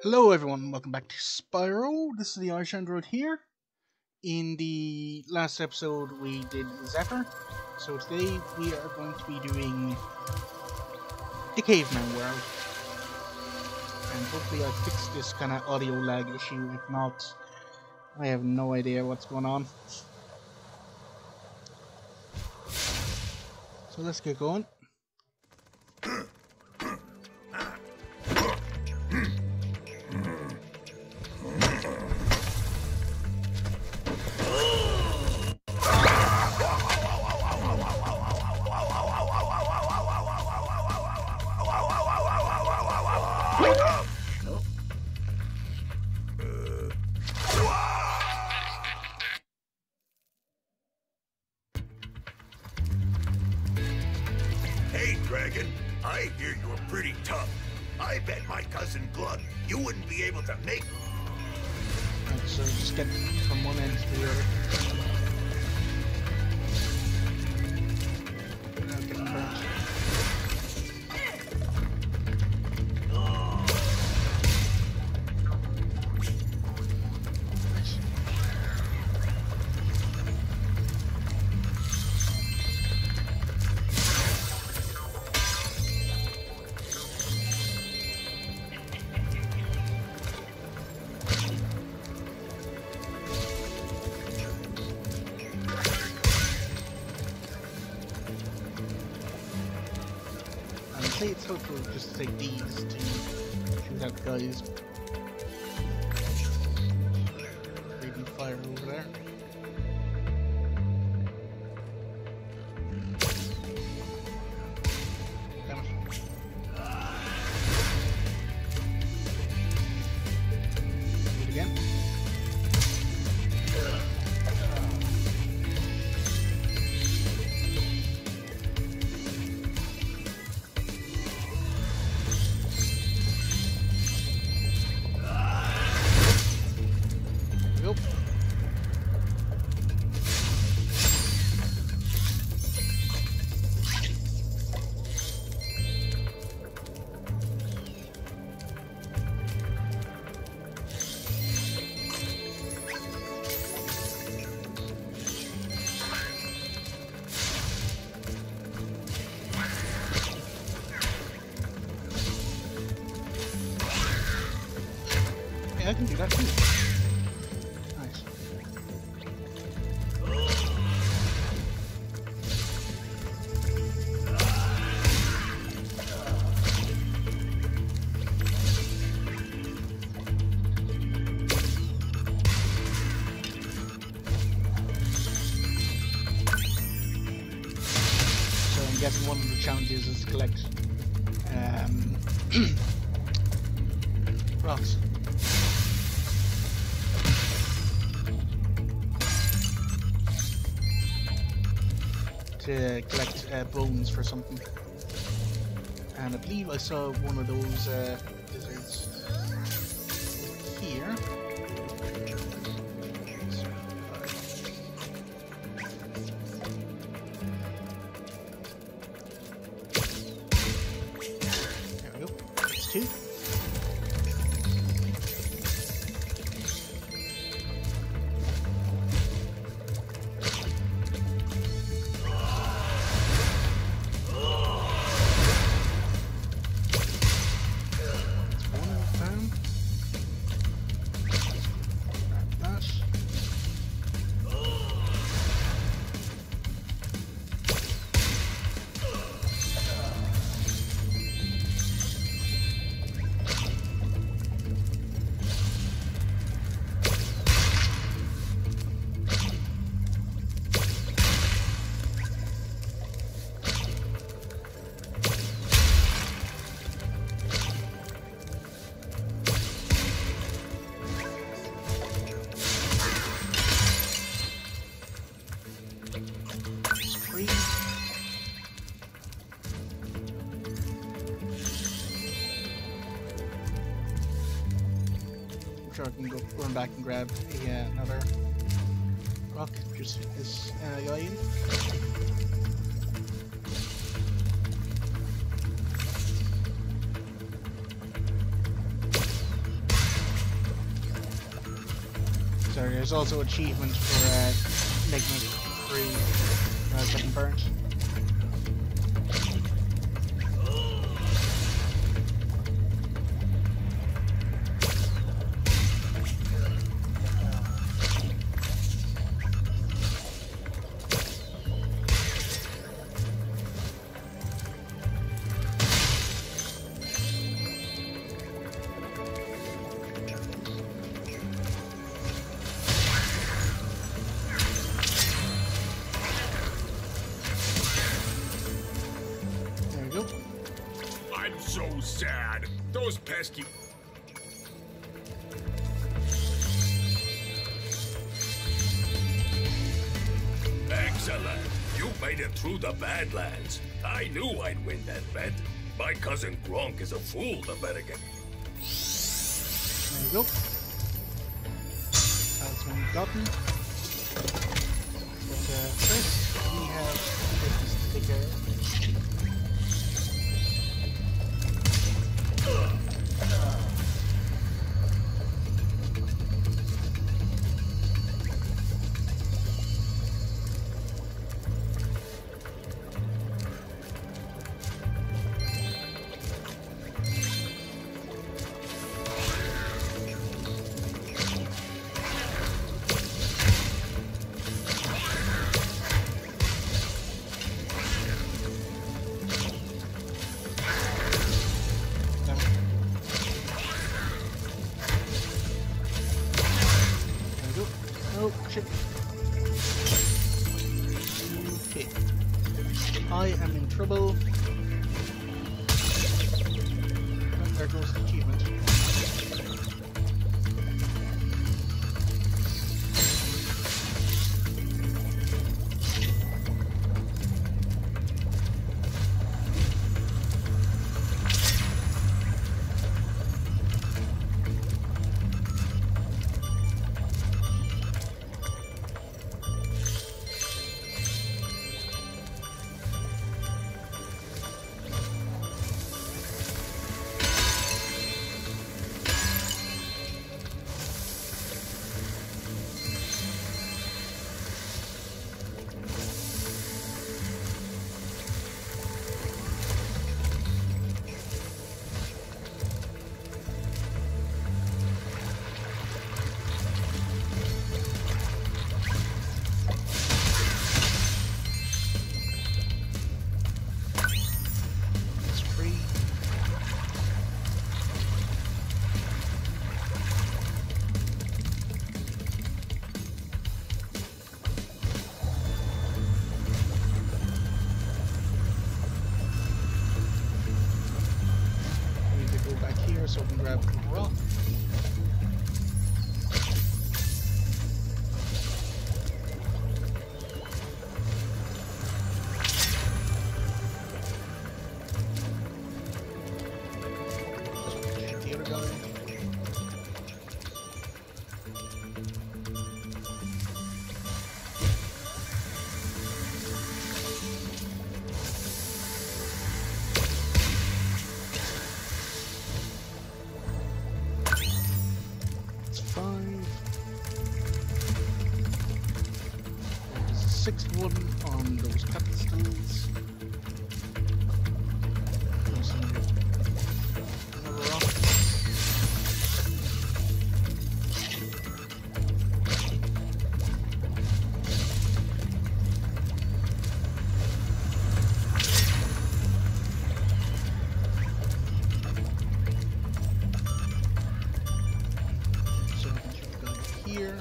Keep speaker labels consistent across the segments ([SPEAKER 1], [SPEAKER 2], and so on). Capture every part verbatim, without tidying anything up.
[SPEAKER 1] Hello everyone, welcome back to Spyro. This is the Irish Android here. In the last episode we did Zephyr, so today we are going to be doing the Caveman World. And hopefully I fix this kind of audio lag issue. If not, I have no idea what's going on. So let's get going.
[SPEAKER 2] Hey, Dragon, I hear you're pretty tough. I bet my cousin Glug you wouldn't be able to make...
[SPEAKER 1] Right, so just get from one end to the other. Now getting burnt. It's helpful just to take these to shoot out the guys. Breathing fire over there. Damn it. Do it again. I can do that too. Nice. So I'm guessing one of the challenges is to collect um, rocks. To collect uh, bones for something, and I believe I saw one of those uh, lizards here. There we go. That's two. Sure, I can go run back and grab a, uh, another rock. Just hit this uh, guy in. Sorry, there's also achievements for uh, making it free uh, getting burnt.
[SPEAKER 2] So sad. Those pesky... Excellent. You made it through the Badlands. I knew I'd win that bet. My cousin Gronk is a fool to bet again.
[SPEAKER 1] There you go. That's one gotten. But uh, first, we have business to take care of. Okay. I am in trouble. Oh, there goes the achievement. So we can grab the rock. The other guy. Sixth one on those pedestals. Another rock. So we can shoot the guy here.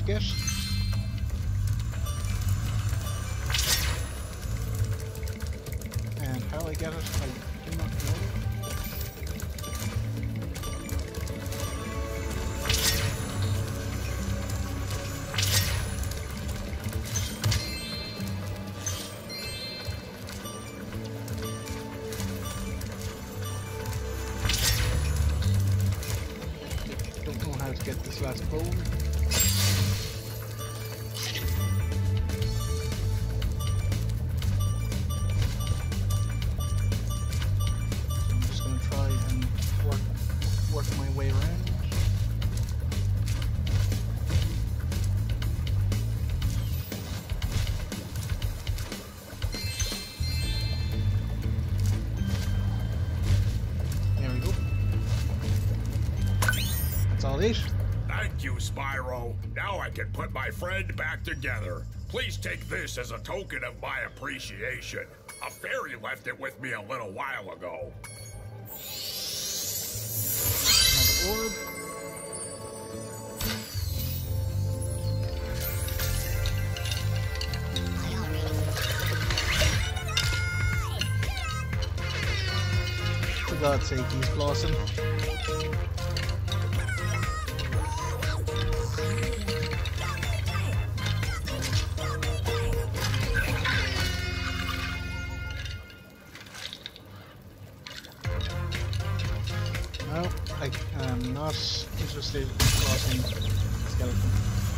[SPEAKER 1] get. And how I get it, I do not know. Don't know how to get this last bone. My way around. There we go. That's all it is.
[SPEAKER 2] Thank you, Spyro. Now I can put my friend back together. Please take this as a token of my appreciation. A fairy left it with me a little while ago.
[SPEAKER 1] Orb. For God's sake, he's flossing. No, I am not interested in crossing skeleton.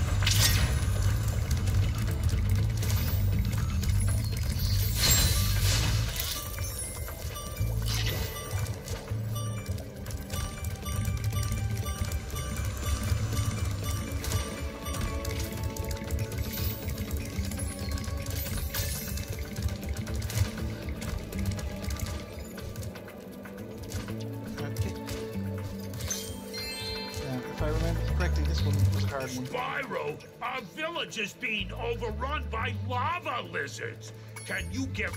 [SPEAKER 1] If I remember correctly, this one was a hard one.
[SPEAKER 2] Spyro, our village is being overrun by lava lizards. Can you give...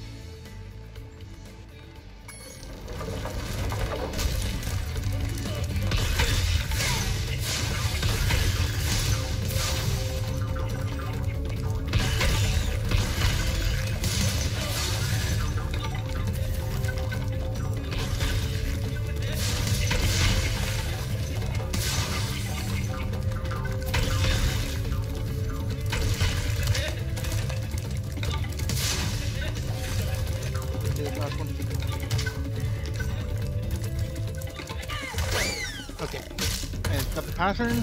[SPEAKER 1] Okay, and got the pattern.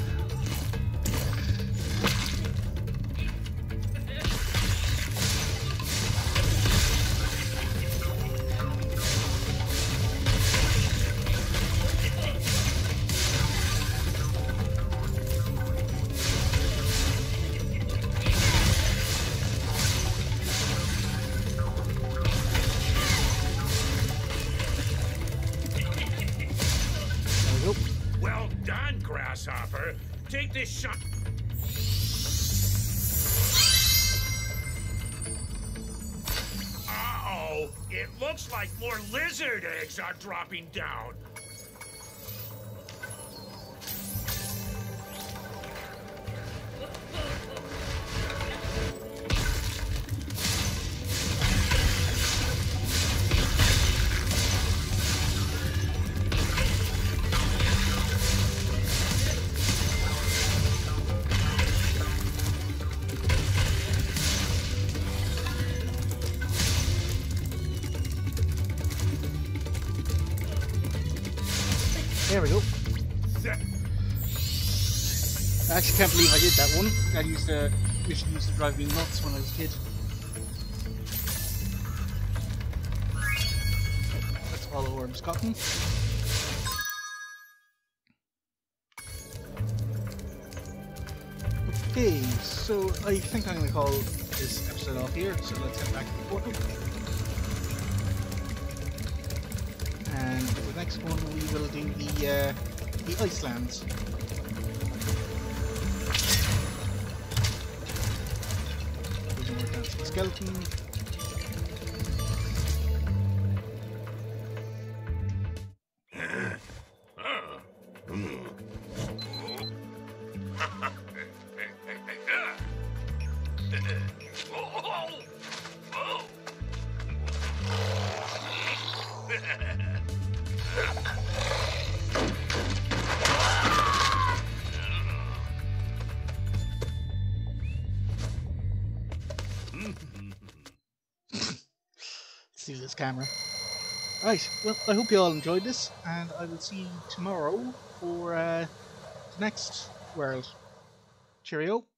[SPEAKER 2] Well done, Grasshopper. Take this shot. Uh-oh. It looks like more lizard eggs are dropping down.
[SPEAKER 1] There we go. I actually can't believe I did that one. That used to, mission used to drive me nuts when I was a kid. That's all orbs gotten. Okay, so I think I'm going to call this episode off here, so let's head back to the portal. And for the next one we will do the, uh, the Icelands. There's more dancing skeleton. see this camera. Right, well, I hope you all enjoyed this, and I will see you tomorrow for uh, the next world. Cheerio.